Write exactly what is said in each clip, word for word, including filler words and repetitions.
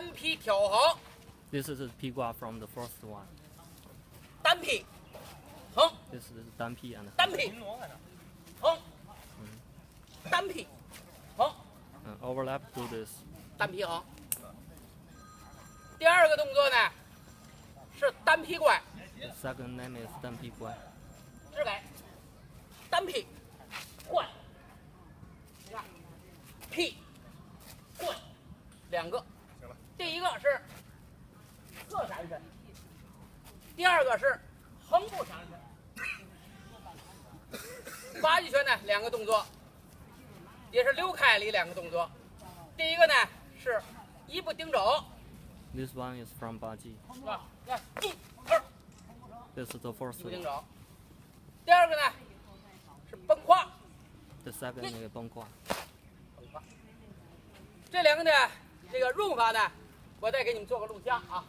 单劈挑横。 This is P 挂 from the first one. 单劈，横。 This is 单劈 and 单劈，横。单劈，横。 嗯 overlap do this. 单劈横。第二个动作呢是单劈拐。 The second name is 单劈拐。 直给，单劈，拐，劈，拐，两个。第一个是侧闪身，第二个是横步闪身。八极拳呢，两个动作，也是溜开里两个动作。第一个呢是一步顶肘。 This one is from Baji. 是吧？来，一、二。 This is the first 一步顶 one. 肘。第二个呢是崩胯。 The second is 崩胯。 崩胯。这两个呢，这个润法呢，我再给你们做个录像啊。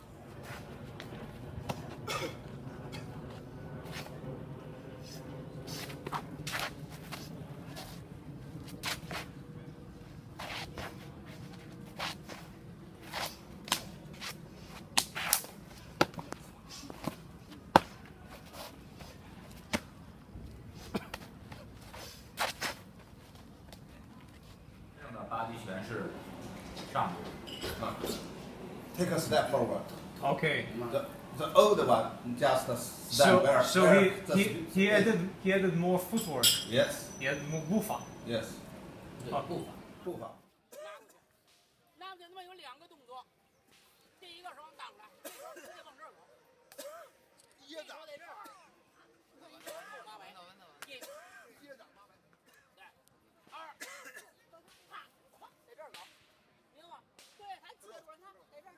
八极拳是上步。 Take a step forward. Okay. The, the old one just stand So where, so where he the- he he added he added more footwork. Yes, He added more 步法。 yes. 对，步法。 步伐。 拉过去，那么有两个动作，第一个是往挡来，这时候直接往这儿走，这时候在这儿，后马尾，一，对，二，啪，咵，在这儿走，明白吗？对，还接住了，看，在这儿，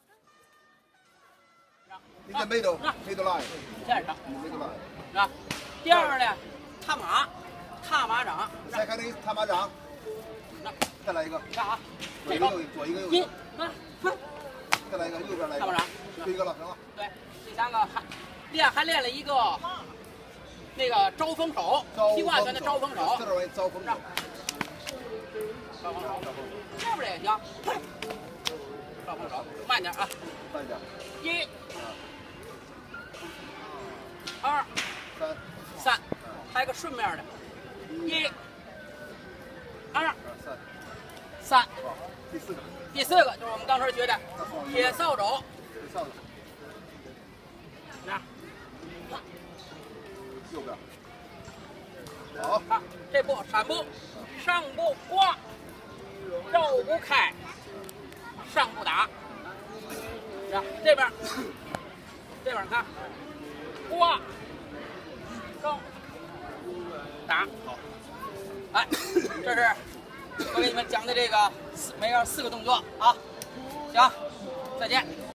看， In the middle, middle line. 线上， Middle line. 是吧？第二个呢，踏马，踏马掌， Second is 踏马掌。再来一个。 你看啊， 左一个右一左一个右一一个。， 啊，快。 再来一个，右边来一个。 踏马掌。 就一个了，行了。 对，第三个还练还练了一个那个招风手，劈挂拳的招风手， 这为招风手。 招风手，这边也行，招风手，慢点啊， 慢点。 一、二、 三、 三，还有个顺面的，一、二、 三、 三， 好，第四个。 第四个就是我们刚才学的铁扫帚， 铁扫帚。 那右边。好， 看这步闪步，上步刮，绕不开，上步打，是吧？这边，这边看，刮，绕，打，好，哎，这是我给你们讲的这个四每个四个动作啊，行，再见。